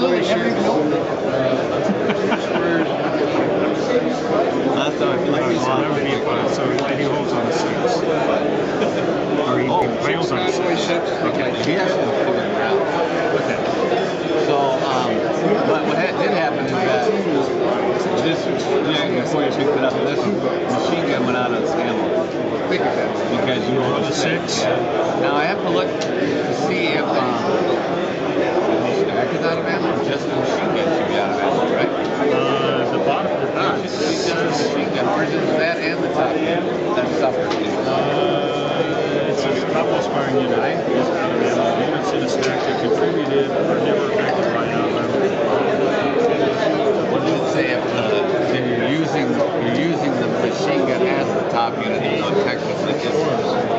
absolutely. Never even opened it. Last time I feel like So that would be a 5. So he holds on the 6. Or he fails on the 6. Okay, he actually was coming around. Okay. So, but what did happen is that this, before you picked it up, this machine gun went out of ammo. Because you rolled the 6. Now I have to look to see if the stack is out of ammo or just the machine gun should be out of ammo, right? The bottom of the box. Just the machine gun, or is it that and the top? That suffers. It says top firing unit is out of ammo. Units in a stack that contributed are never affected by out of ammo. What does it say if you're using the machine gun as the top unit, so technically it's